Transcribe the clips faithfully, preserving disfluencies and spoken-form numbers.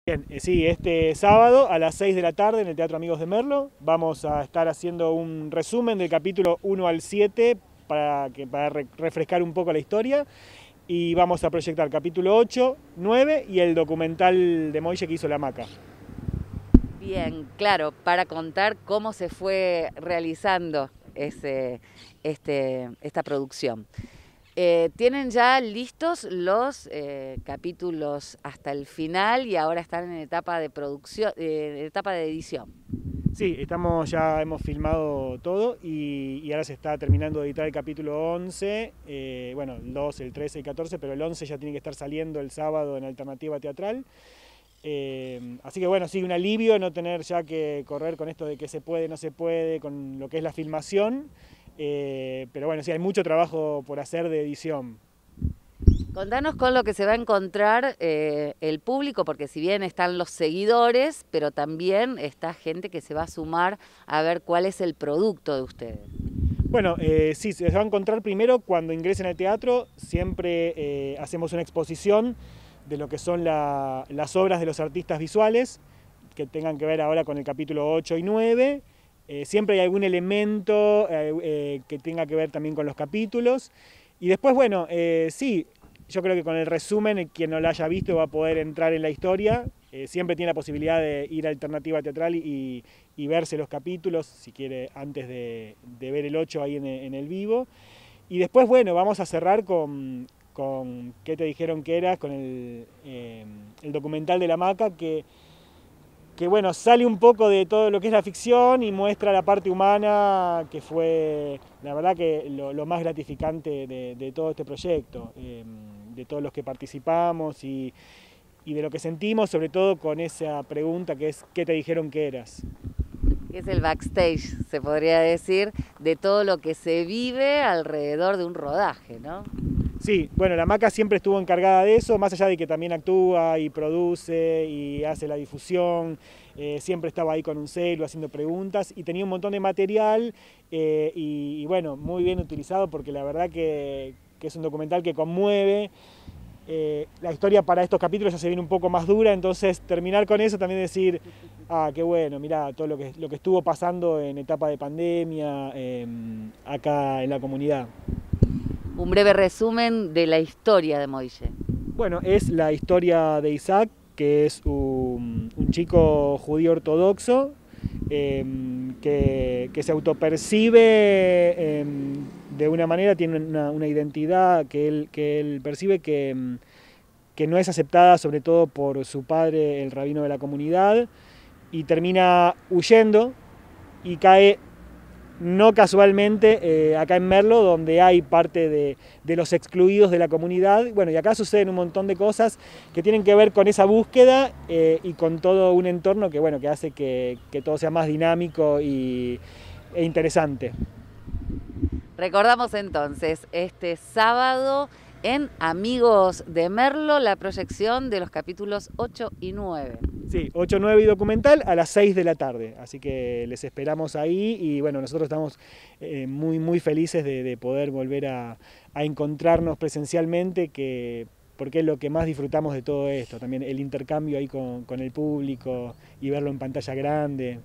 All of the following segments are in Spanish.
Bien, eh, sí, este sábado a las seis de la tarde en el Teatro Amigos de Merlo vamos a estar haciendo un resumen del capítulo uno al siete para, que, para re refrescar un poco la historia, y vamos a proyectar capítulo ocho, nueve y el documental de Moille que hizo La Hamaca. Bien, claro, para contar cómo se fue realizando ese, este, esta producción. Eh, tienen ya listos los eh, capítulos hasta el final y ahora están en etapa de producción, eh, etapa de edición. Sí, estamos, ya hemos filmado todo y, y ahora se está terminando de editar el capítulo once, eh, bueno, el doce, el trece y el catorce, pero el once ya tiene que estar saliendo el sábado en Alternativa Teatral. Eh, así que bueno, sí, un alivio no tener ya que correr con esto de que se puede, no se puede, con lo que es la filmación, eh, pero bueno, sí, hay mucho trabajo por hacer de edición. Contanos con lo que se va a encontrar eh, el público, porque si bien están los seguidores, pero también está gente que se va a sumar a ver cuál es el producto de ustedes. Bueno, eh, sí, se va a encontrar primero cuando ingresen al teatro, siempre eh, hacemos una exposición de lo que son la, las obras de los artistas visuales, que tengan que ver ahora con el capítulo ocho y nueve, eh, siempre hay algún elemento eh, eh, que tenga que ver también con los capítulos, y después, bueno, eh, sí, yo creo que con el resumen, quien no lo haya visto va a poder entrar en la historia. Eh, siempre tiene la posibilidad de ir a Alternativa Teatral y, y verse los capítulos, si quiere, antes de, de ver el ocho ahí en el, en el vivo. Y después, bueno, vamos a cerrar con, con ¿Qué te dijeron que eras?, con el, eh, el documental de La Hamaca, que, que bueno, sale un poco de todo lo que es la ficción y muestra la parte humana, que fue, la verdad, que lo, lo más gratificante de, de todo este proyecto, eh, de todos los que participamos y, y de lo que sentimos, sobre todo con esa pregunta que es ¿qué te dijeron que eras? Es el backstage, se podría decir, de todo lo que se vive alrededor de un rodaje, ¿no? Sí, bueno, La Hamaca siempre estuvo encargada de eso, más allá de que también actúa y produce y hace la difusión, eh, siempre estaba ahí con un celu haciendo preguntas y tenía un montón de material eh, y, y bueno, muy bien utilizado, porque la verdad que, que es un documental que conmueve. Eh, la historia para estos capítulos ya se viene un poco más dura, entonces terminar con eso, también decir, ah, qué bueno, mirá, todo lo que, lo que estuvo pasando en etapa de pandemia eh, acá en la comunidad. Un breve resumen de la historia de Moille. Bueno, es la historia de Isaac, que es un, un chico judío ortodoxo eh, que, que se autopercibe eh, de una manera, tiene una, una identidad que él, que él percibe que, que no es aceptada, sobre todo por su padre, el rabino de la comunidad, y termina huyendo y cae, no casualmente, eh, acá en Merlo, donde hay parte de, de los excluidos de la comunidad. Bueno, y acá suceden un montón de cosas que tienen que ver con esa búsqueda eh, y con todo un entorno que, bueno, que hace que, que todo sea más dinámico y, e interesante. Recordamos entonces, este sábado en Amigos de Merlo, la proyección de los capítulos ocho y nueve. Sí, ocho, nueve y documental a las seis de la tarde, así que les esperamos ahí y bueno, nosotros estamos eh, muy, muy felices de, de poder volver a, a encontrarnos presencialmente, que, porque es lo que más disfrutamos de todo esto, también el intercambio ahí con, con el público y verlo en pantalla grande.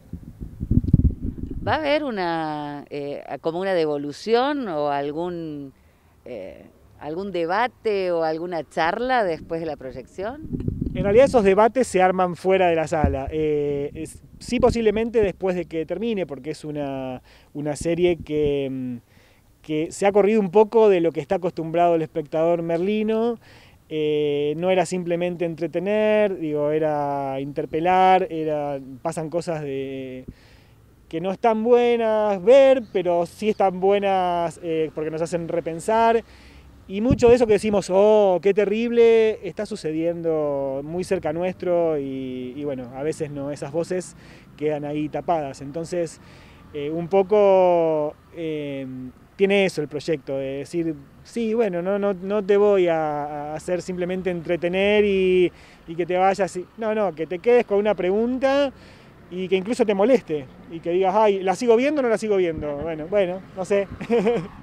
¿Va a haber una, eh, como una devolución o algún, eh, algún debate o alguna charla después de la proyección? En realidad esos debates se arman fuera de la sala, eh, es, sí, posiblemente después de que termine, porque es una, una serie que, que se ha corrido un poco de lo que está acostumbrado el espectador merlino. Eh, no era simplemente entretener, digo, era interpelar, era, pasan cosas de, que no están buenas ver, pero sí están buenas eh, porque nos hacen repensar. Y mucho de eso que decimos, oh, qué terrible, está sucediendo muy cerca nuestro y, y bueno, a veces no, esas voces quedan ahí tapadas. Entonces, eh, un poco eh, tiene eso el proyecto, de decir, sí, bueno, no, no, no te voy a, a hacer simplemente entretener y, y que te vayas, y, no, no, que te quedes con una pregunta y que incluso te moleste y que digas, ay, ¿la sigo viendo o no la sigo viendo? Bueno, bueno, no sé.